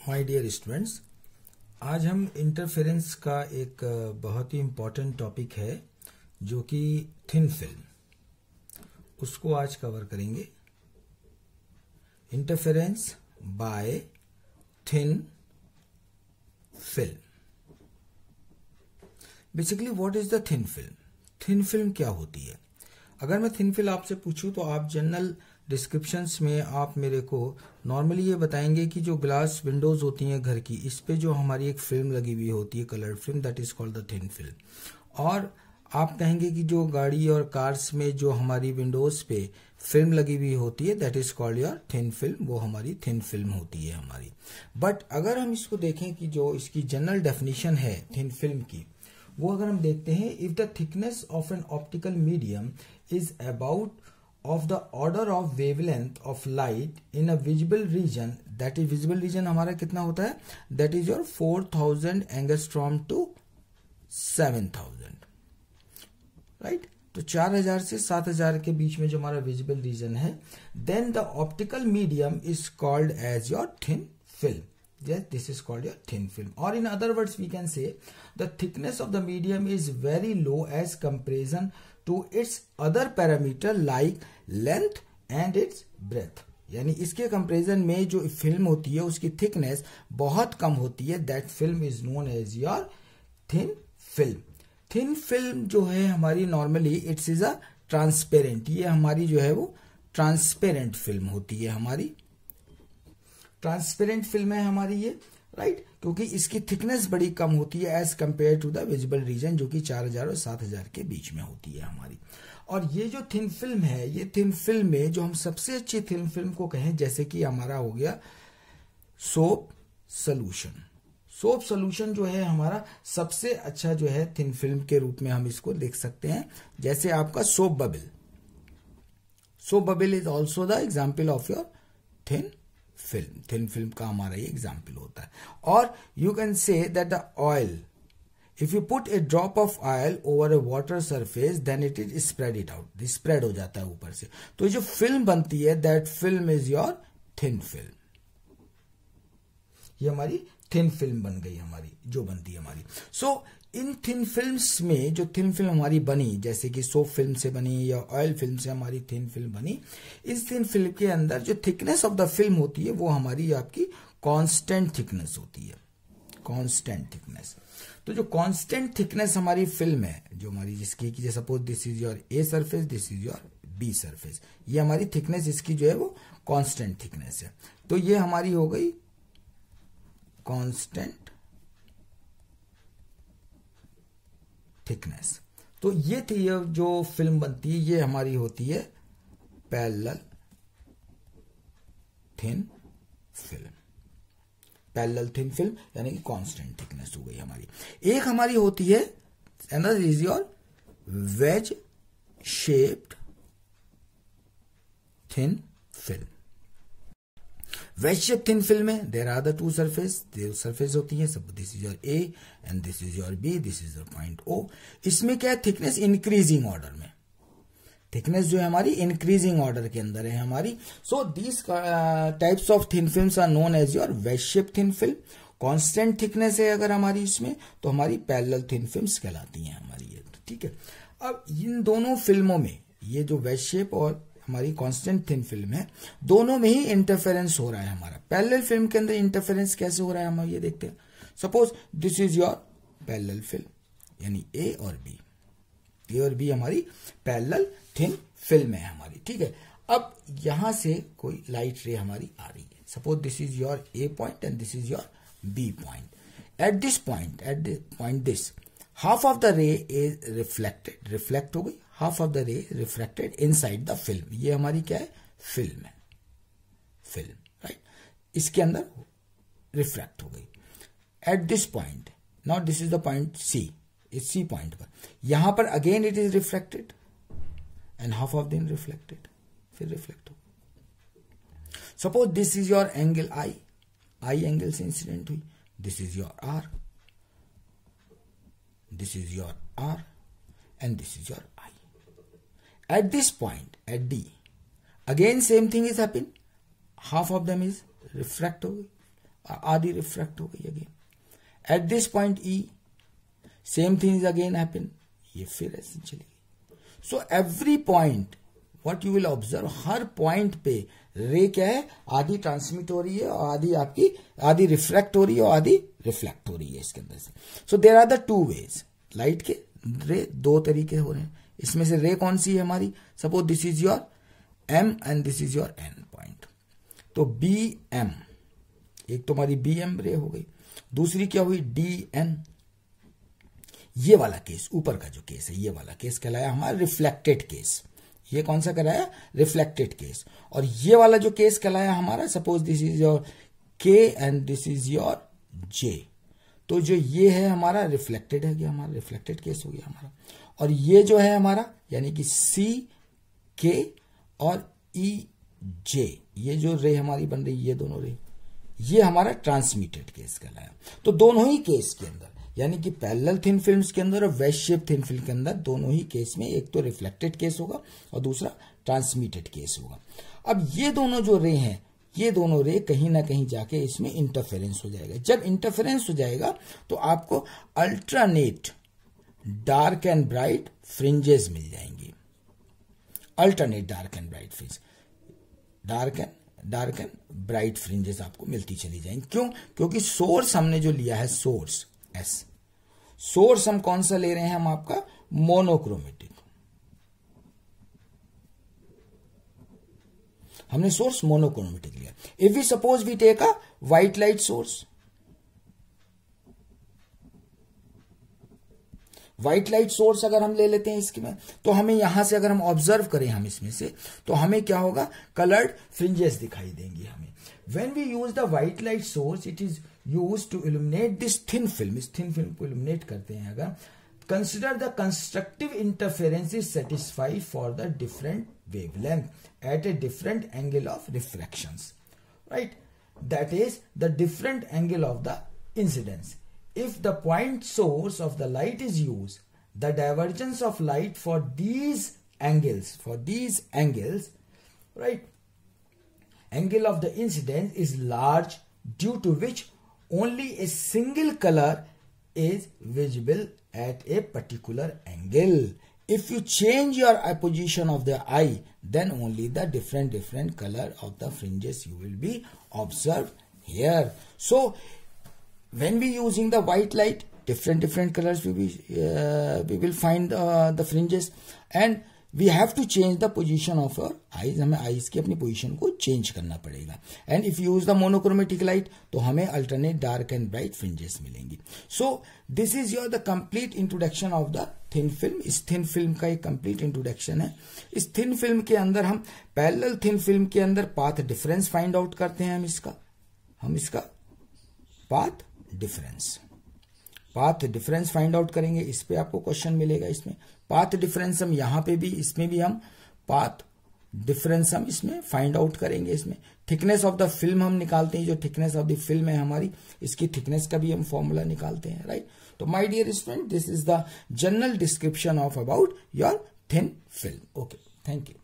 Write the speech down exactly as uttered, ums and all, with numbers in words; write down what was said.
My dear students, आज हम interference का एक बहुत ही इम्पोर्टेंट टॉपिक है जो कि थिन फिल्म, उसको आज कवर करेंगे। Interference by thin film. Basically what is the thin film? Thin film क्या होती है? अगर मैं थिन फिल्म आपसे पूछूं तो आप जनरल डिस्क्रिप्शंस में आप मेरे को नॉर्मली ये बताएंगे कि जो ग्लास विंडोज होती हैं घर की, इस पे जो हमारी एक फिल्म लगी हुई होती है, coloured film, that is called the thin film. और आप कहेंगे कि जो गाड़ी और कार्स में जो हमारी विंडोज पे फिल्म लगी हुई होती है, that is called your thin film, वो हमारी थिन फिल्म होती है हमारी। बट अगर हम इसको देखें कि जो इसकी जनरल डेफिनेशन है थिन फिल्म की, वो अगर हम देखते हैं, if the thickness of an optical medium is about of the order of wavelength of light in a visible region, that is visible region हमारा कितना होता है, that is your four thousand angstrom to seven thousand, right? तो चार हजार से सात हजार के बीच में जो हमारा विजिबल रीजन है, then the optical medium is called as your thin film. Yes, this is called your thin film. Or in other words, we can say the thickness of the medium is very low as comparison to its other parameter like length and its breadth. यानी इसके comparison में जो film होती है उसकी thickness बहुत कम होती है, that film is known as your thin film. Thin film जो है हमारी normally it's is a transparent, ये हमारी जो है वो ट्रांसपेरेंट फिल्म होती है, हमारी ट्रांसपेरेंट फिल्म है हमारी ये, राइट right? क्योंकि इसकी थिकनेस बड़ी कम होती है as compare to the visible region, जो कि चार हजार और सात हजार के बीच में होती है हमारी। और ये जो थिन फिल्म है, ये थिन फिल्म में जो हम सबसे अच्छी थिन फिल्म को कहें, जैसे कि हमारा हो गया सोप सोल्यूशन। सोप सोल्यूशन जो है हमारा सबसे अच्छा जो है थिन फिल्म के रूप में हम इसको देख सकते हैं। जैसे आपका soap bubble, soap bubble is also the example of your thin film. Thin film का हमारा ये एग्जाम्पल होता है। और you can say that the oil, if you put a drop of oil over a water surface then it is spread it out, spread हो जाता है ऊपर से, तो जो फिल्म बनती है that film is your thin film. ये हमारी थिन फिल्म बन गई हमारी, जो बनती है हमारी। सो so, इन थिन फिल्म्स में जो थिन फिल्म हमारी बनी, जैसे कि सोप फिल्म से बनी या ऑयल फिल्म से हमारी थिन फिल्म बनी, इस थिन फिल्म के अंदर जो थिकनेस ऑफ द फिल्म होती है वो हमारी आपकी कांस्टेंट थिकनेस होती है, कांस्टेंट थिकनेस। तो जो कांस्टेंट थिकनेस हमारी फिल्म है, जो हमारी जिसकी कि suppose this is your A surface, this is your B surface, ये हमारी थिकनेस इसकी जो है वो कांस्टेंट थिकनेस है। तो ये हमारी हो गई कांस्टेंट थिकनेस। तो ये थी ये जो फिल्म बनती है, ये हमारी होती है parallel thin film. Parallel thin film यानी कि कांस्टेंट थिकनेस हो गई हमारी। एक हमारी होती है, another is your wedge shaped thin film. Wedge shape thin film में there are the two surface, दो सरफेस होती है, सब this is your A and this is your B, this is your point O. इसमें क्या है, thickness increasing order में, thickness जो है हमारी इंक्रीजिंग ऑर्डर के अंदर है हमारी। So these types of thin films are known as your wedge shape thin film. Constant thickness है अगर हमारी इसमें, तो हमारी पैरेलल थिन फिल्म्स कहलाती हैं हमारी ये, ठीक है। अब इन दोनों फिल्मों में, ये जो वेज शेप और हमारी कांस्टेंट थिन फिल्म है, दोनों में ही इंटरफेरेंस हो रहा है हमारा। पैरेलल फिल्म के अंदर इंटरफेरेंस कैसे हो रहा है हम ये देखते हैं। Suppose this is your parallel film, यानी ए और बी, ए और बी हमारी पैरेलल थिन फिल्म है हमारी, ठीक है। अब यहां से कोई लाइट रे हमारी आ रही है, suppose this is your A point and this is your B point. At this point, at this point this half of the ray is reflected, reflect हो गई, half of the ray reflected inside the film. ये हमारी क्या है, film है, film, right. इसके अंदर reflect हो गई। At this point, now this is the point C, इस सी पॉइंट पर, यहां पर again it is reflected and half of them reflected, फिर रिफ्लेक्ट हो। Suppose this is your angle I, I angle से इंसिडेंट हुई, this is your R, this is your R and this is your I. At this point, at D, again same thing is happening. Half of them is refract हो गई, आधी refract हो गई again. At this point E same thing again happen, ये फिर ऐसे चली गई. So every point what you will observe, हर पॉइंट पे रे क्या है, आधी ट्रांसमिट हो रही है और आधी आपकी आधी रिफ्रैक्ट हो रही है और आधी रिफ्लेक्ट हो रही है इसके अंदर से. So there are the two ways, light के रे दो तरीके हो रहे हैं. इसमें से रे कौन सी है हमारी, suppose this is your M and this is your N point. तो बी एम, एक तो हमारी बी एम रे हो गई, दूसरी क्या हुई डी एन. ये वाला केस, ऊपर का जो केस है ये वाला केस कहलाया हमारा रिफ्लेक्टेड केस. ये कौन सा कराया, रिफ्लेक्टेड केस. और ये वाला जो केस कहलाया हमारा, suppose this is your K and this is your J. तो जो ये है हमारा रिफ्लेक्टेड है, हमारा रिफ्लेक्टेड केस हो गया हमारा. और ये जो है हमारा यानी कि सी के और ई जे, ये जो रे हमारी बन रही, ये दोनों रे, ये हमारा ट्रांसमिटेड केस कहलाया. तो दोनों ही केस के अंदर यानी कि पैरेलल थिन फिल्म्स के अंदर और वेज शेप थिन फिल्म के अंदर दोनों ही केस में एक तो रिफ्लेक्टेड केस होगा और दूसरा ट्रांसमिटेड केस होगा. अब ये दोनों जो रे हैं, ये दोनों रे कहीं ना कहीं जाके इसमें इंटरफेरेंस हो जाएगा. जब इंटरफेरेंस हो जाएगा तो आपको alternate dark and bright fringes मिल जाएंगी. Alternate dark and bright fringe, dark and dark and bright fringes आपको मिलती चली जाएंगी. क्यों, क्योंकि सोर्स हमने जो लिया है, सोर्स एस, सोर्स हम कौन सा ले रहे हैं, हम आपका मोनोक्रोमेटिक. हमने सोर्स मोनोक्रोमेटिक लिया. If we suppose we take a white light source, white light source अगर हम ले लेते हैं इसके में, तो हमें यहां से अगर हम ऑब्जर्व करें हम इसमें से, तो हमें क्या होगा, कलर्ड फ्रिंजेस दिखाई देंगी हमें. When we use the white light source, it is use to illuminate this thin film. इस थिन फिल्म को इल्यूमिनेट करते हैं अगर. Consider the constructive interference is satisfied for the different wavelength at a different angle of refractions, right. That is the different angle of the incidence. If the point source of the light is used, the divergence of light for these angles, for these angles, right, angle of the incidence is large, due to which only a single color is visible at a particular angle. If you change your position of the eye, then only the different different color of the fringes you will be observed here. So when we using the white light, different different colors we will uh, we will find uh, the fringes, and we have to change the position of our eyes. हमें eyes की अपनी position को change करना पड़ेगा. And if you use the monochromatic light, तो हमें alternate dark and bright fringes मिलेंगी. So this is your the complete introduction of the thin film. इस thin film का एक complete introduction है. इस thin film के अंदर हम parallel thin film के अंदर path difference find out करते हैं. हम इसका हम इसका path difference path difference find out करेंगे. इस पे आपको क्वेश्चन मिलेगा. इसमें पाथ डिफरेंस हम यहां पे भी, इसमें भी हम पाथ डिफरेंस हम इसमें फाइंड आउट करेंगे. इसमें थिकनेस ऑफ द फिल्म हम निकालते हैं. जो थिकनेस ऑफ द फिल्म है हमारी, इसकी थिकनेस का भी हम फॉर्मूला निकालते हैं, राइट. तो my dear student, this is the general description of about your thin film. Okay, thank you.